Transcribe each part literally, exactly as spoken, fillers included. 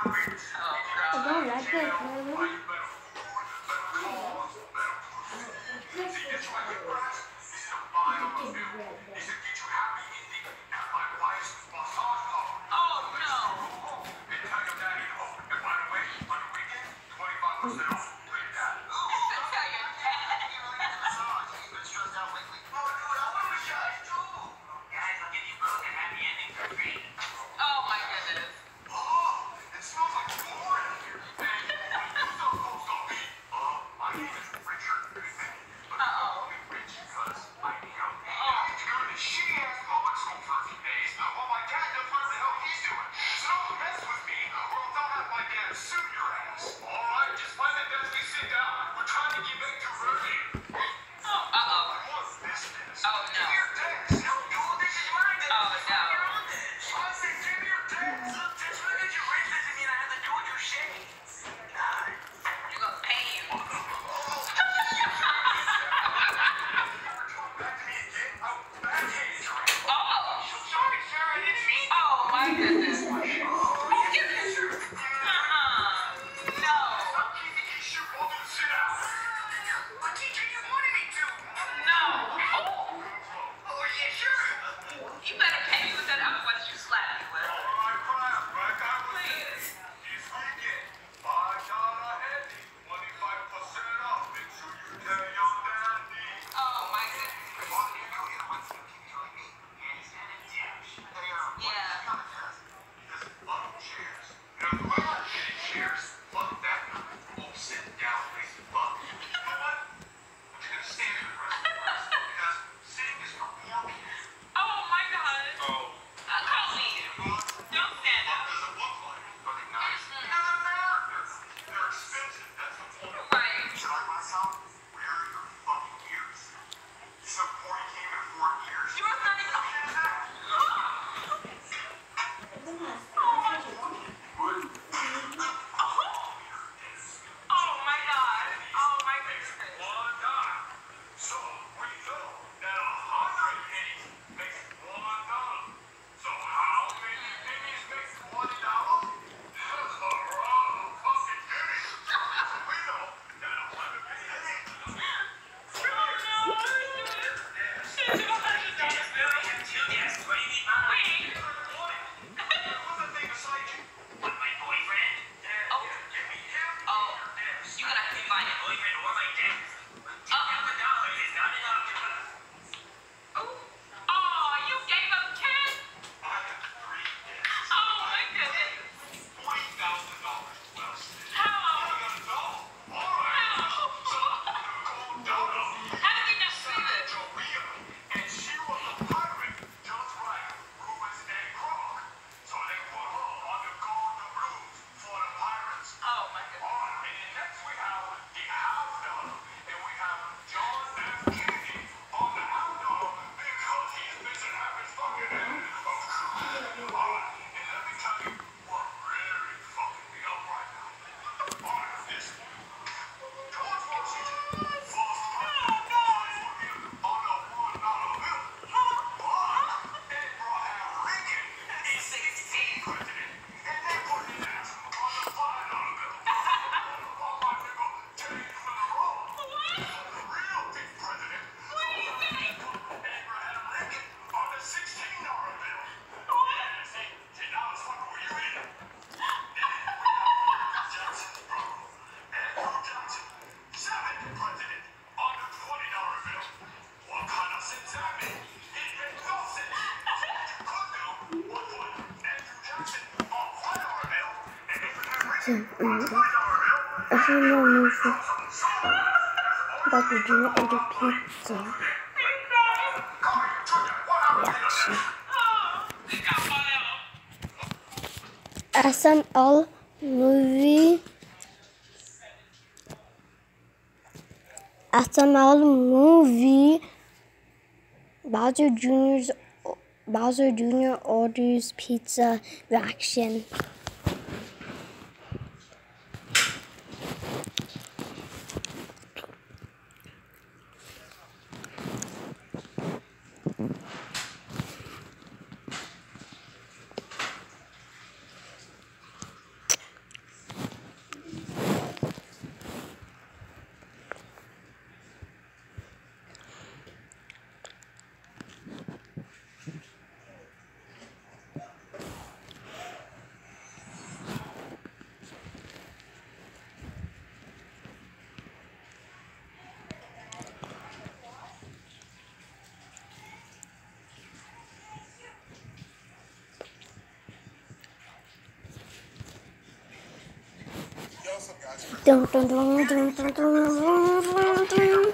I don't like that color. I don't know if but we do not order pizza. Reaction. S M L movie. S M L movie. Bowser Junior's Bowser Junior orders pizza reaction. Dun, dun, dun, dun, dun, dun, dun, dun.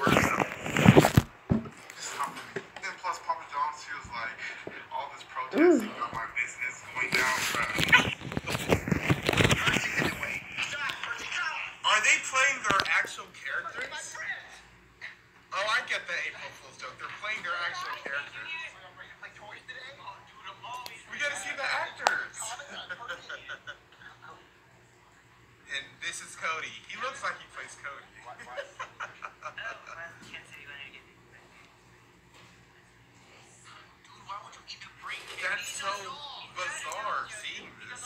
And plus, Papa John's feels like all this protesting about my business going down. Are they playing their actual characters? Oh, I get the April Fool's joke. They're playing their actual characters. We gotta see the actors. And this is Cody. He looks like he plays Cody. That's so bizarre seeing this.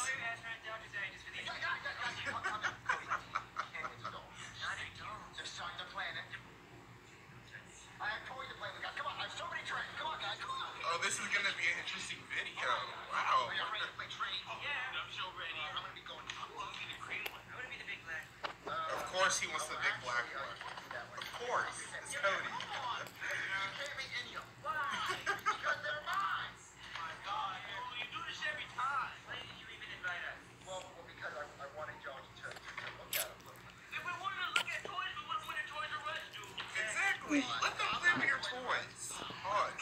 Oh, this is gonna be an interesting video. Wow. Of course he wants the big black one. Of course. It's Cody. Exactly. Let them play with your toys. Pause.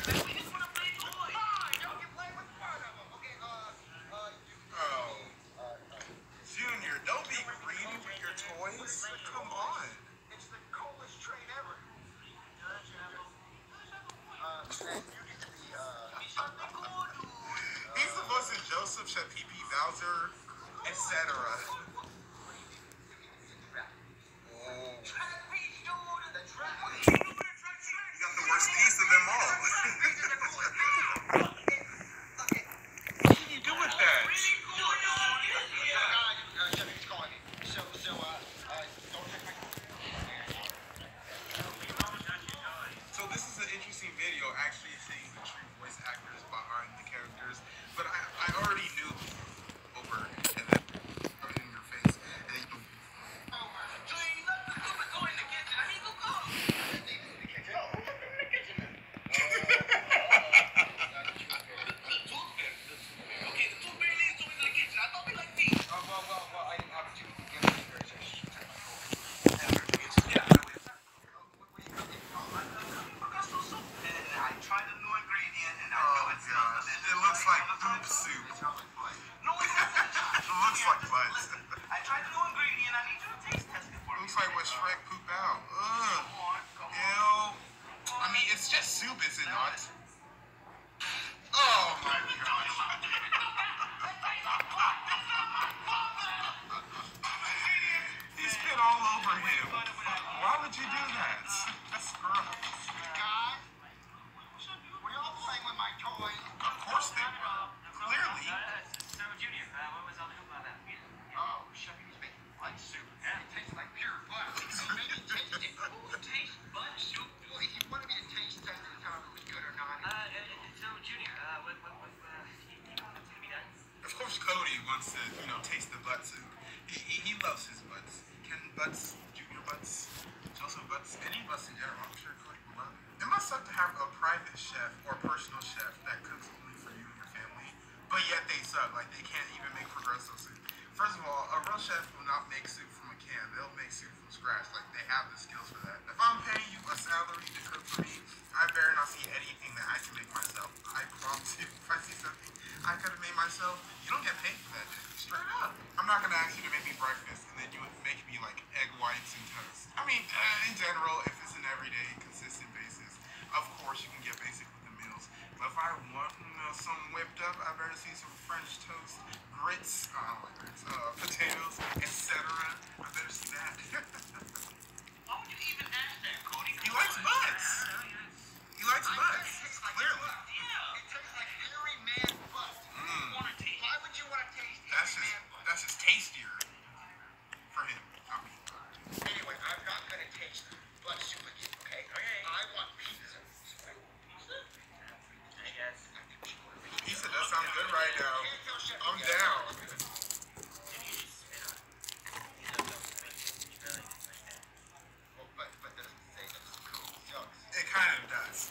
Oh. Junior, don't be greedy with your toys. Come on. It's the coolest train ever. He's supposed to Joseph Shapipi Bowser, et cetera. You got the worst piece of them all. What can you do with that? So this is an interesting video, actually seeing the true voice actors behind the characters. But I, I already knew over and then I'm in your face. And then you wants to, you know, taste the butt soup. He, he, he loves his butts. Ken Butts, Junior Butts, Joseph Butts, any butts in general. I'm sure Cody will love it. It must suck to have a private chef or personal chef that cooks only for you and your family, but yet they suck. Like, they can't even make Progresso soup. First of all, a real chef will not make soup from a can. They'll make soup from scratch. Like, they have the skills for that. If I'm paying you a salary to cook for me, I better not see anything that I can make myself. I promise you, if I see something I could have made myself, you don't get paid for that shit. Straight up. I'm not going to ask you to make me breakfast and then you would make me, like, egg whites and toast. I mean, uh, in general, if it's an everyday, consistent basis, of course you can get basic with the meals. But if I want, you know, something whipped up, I better see some French toast, grits, uh, I don't like grits, uh, potatoes, et cetera. I better see that. Why would you even ask that, Cody? He likes butts. He likes butts. Clearly. Yeah. It tastes like hairy man butt. Mm. Why would you want to taste That's hairy just, man butt? that's just tastier for him. I mean, Anyway, I'm not going to taste butt soup again, okay? Okay. I want pizza. Pizza? I guess. pizza does sound good right now. I'm down. It kind of does.